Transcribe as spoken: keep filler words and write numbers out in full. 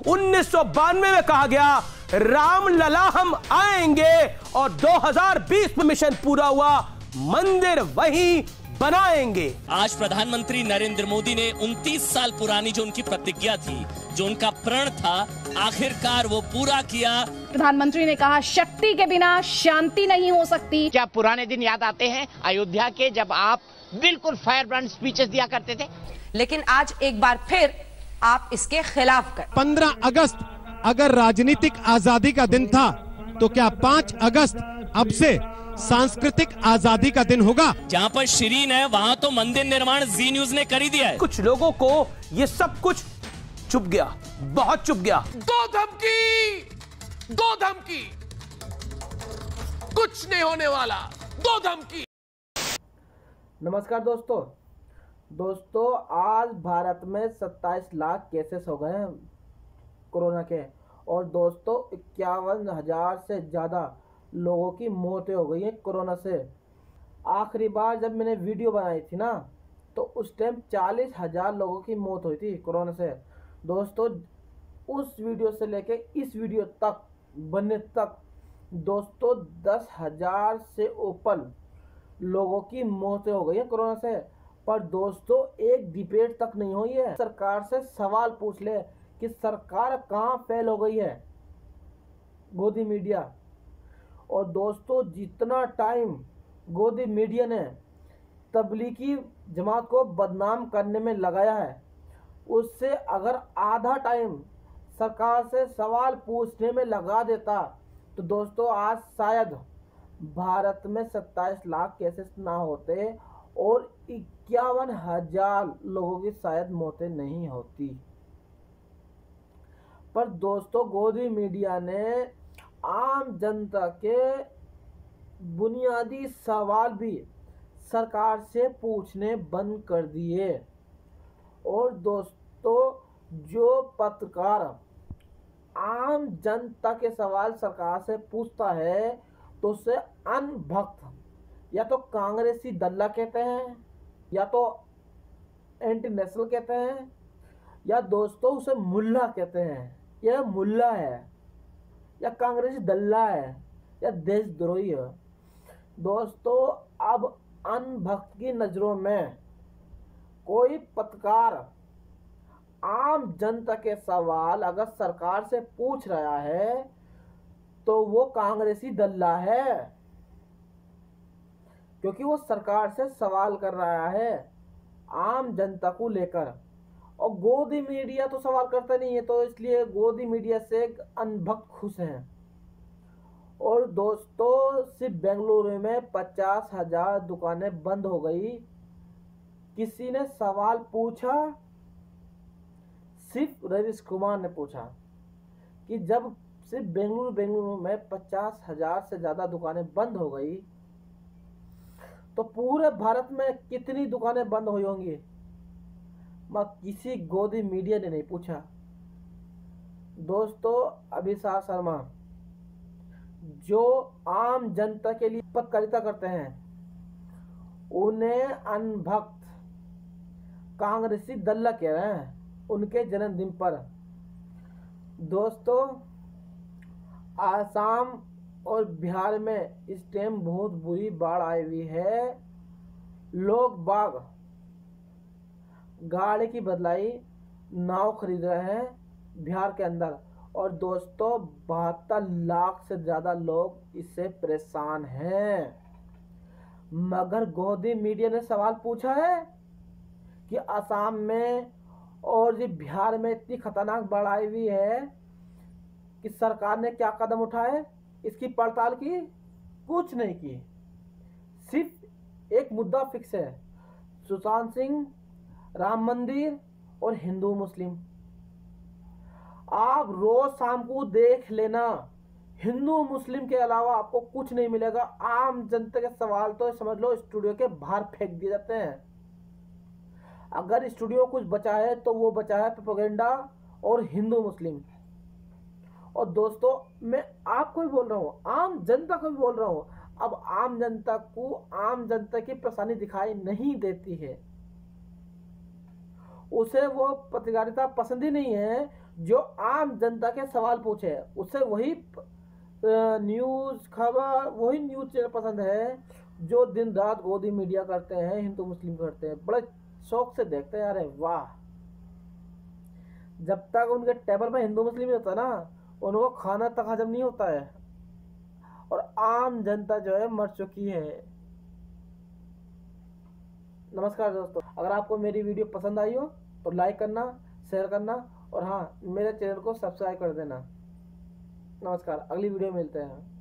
उन्नीस सौ बानवे में कहा गया राम लला हम आएंगे और दो हज़ार बीस में मिशन पूरा हुआ, मंदिर वहीं बनाएंगे। आज प्रधानमंत्री नरेंद्र मोदी ने उनतीस साल पुरानी जो उनकी प्रतिज्ञा थी, जो उनका प्रण था, आखिरकार वो पूरा किया। प्रधानमंत्री ने कहा शक्ति के बिना शांति नहीं हो सकती। क्या पुराने दिन याद आते हैं अयोध्या के, जब आप बिल्कुल फायर ब्रांड स्पीचेस दिया करते थे? लेकिन आज एक बार फिर आप इसके खिलाफ कर। पंद्रह अगस्त अगर राजनीतिक आजादी का दिन था तो क्या पाँच अगस्त अब से सांस्कृतिक आजादी का दिन होगा? जहाँ पर शिरीन है वहाँ तो मंदिर निर्माण जी न्यूज ने कर ही दिया है। कुछ लोगों को ये सब कुछ चुप गया, बहुत चुप गया। दो धमकी, दो धमकी, कुछ नहीं होने वाला, दो धमकी। नमस्कार दोस्तों दोस्तों आज भारत में सत्ताईस लाख केसेस हो गए हैं कोरोना के, और दोस्तों इक्यावन हजार से ज़्यादा लोगों की मौतें हो गई हैं कोरोना से। आखिरी बार जब मैंने वीडियो बनाई थी ना, तो उस टाइम चालीस हजार लोगों की मौत हुई थी कोरोना से। दोस्तों उस वीडियो से लेके इस वीडियो तक बनने तक दोस्तों दस हजार से ऊपर लोगों की मौतें हो गई हैं कोरोना से। पर दोस्तों एक डिबेट तक नहीं हुई है। सरकार से सवाल पूछ ले कि सरकार कहाँ फेल हो गई है, गोदी मीडिया। और दोस्तों जितना टाइम गोदी मीडिया ने तबलीगी जमात को बदनाम करने में लगाया है, उससे अगर आधा टाइम सरकार से सवाल पूछने में लगा देता तो दोस्तों आज शायद भारत में सत्ताईस लाख केसेस ना होते और इक्यावन हजार लोगों की शायद मौतें नहीं होती। पर दोस्तों गोदी मीडिया ने आम जनता के बुनियादी सवाल भी सरकार से पूछने बंद कर दिए। और दोस्तों जो पत्रकार आम जनता के सवाल सरकार से पूछता है तो उसे अनभक्त या तो कांग्रेसी दल्ला कहते हैं, या तो एंटी नेशनल कहते हैं, या दोस्तों उसे मुल्ला कहते हैं। यह मुल्ला है या कांग्रेसी दल्ला है या देशद्रोही है। दोस्तों अब अनभक्त की नज़रों में कोई पत्रकार आम जनता के सवाल अगर सरकार से पूछ रहा है तो वो कांग्रेसी दल्ला है, क्योंकि वो सरकार से सवाल कर रहा है आम जनता को लेकर। और गोदी मीडिया तो सवाल करता नहीं है, तो इसलिए गोदी मीडिया से अनभक्त खुश हैं। और दोस्तों सिर्फ बेंगलुरु में पचास हजार दुकानें बंद हो गई। किसी ने सवाल पूछा, सिर्फ रवीश कुमार ने पूछा कि जब सिर्फ बेंगलुरु बेंगलुरु में पचास हजार से ज़्यादा दुकानें बंद हो गई तो पूरे भारत में कितनी दुकानें बंद हुई होंगी? मगर किसी गोदी मीडिया ने नहीं पूछा। दोस्तों अभिषेक शर्मा जो आम जनता के लिए पत्रकारिता करते हैं, उन्हें अनभक्त कांग्रेसी दल्ला कह रहे हैं उनके जन्मदिन पर। दोस्तों आसाम और बिहार में इस टाइम बहुत बुरी बाढ़ आई हुई है। लोग बाग गाड़ी की बदलाई नाव खरीद रहे हैं बिहार के अंदर, और दोस्तों बहत्तर लाख से ज़्यादा लोग इससे परेशान हैं। मगर गोदी मीडिया ने सवाल पूछा है कि असम में और ये बिहार में इतनी खतरनाक बाढ़ आई हुई है कि सरकार ने क्या कदम उठाए, इसकी पड़ताल की? कुछ नहीं की। सिर्फ एक मुद्दा फिक्स है, सुशांत सिंह, राम मंदिर और हिंदू मुस्लिम। आप रोज शाम को देख लेना, हिंदू मुस्लिम के अलावा आपको कुछ नहीं मिलेगा। आम जनता के सवाल तो समझ लो स्टूडियो के बाहर फेंक दिए जाते हैं। अगर स्टूडियो कुछ बचा है तो वो बचा है प्रोपेगेंडा और हिंदू मुस्लिम। और दोस्तों मैं आपको भी बोल रहा हूँ, आम जनता को भी बोल रहा हूँ, अब आम जनता को आम जनता की परेशानी दिखाई नहीं देती है, उसे वो पत्रकारिता पसंद ही नहीं है जो आम जनता के सवाल पूछे, उससे वही न्यूज़ खबर, वही न्यूज़ चैनल पसंद है जो दिन रात गोदी मीडिया करते हैं, हिंदू मुस्लिम करते हैं, बड़े शौक से देखते हैं। अरे वाह, जब तक उनके टेबल में हिंदू मुस्लिम नहीं होता ना, उनको खाना तक हजम नहीं होता है, और आम जनता जो है मर चुकी है। नमस्कार दोस्तों, अगर आपको मेरी वीडियो पसंद आई हो तो लाइक करना, शेयर करना, और हाँ, मेरे चैनल को सब्सक्राइब कर देना। नमस्कार, अगली वीडियो में मिलते हैं।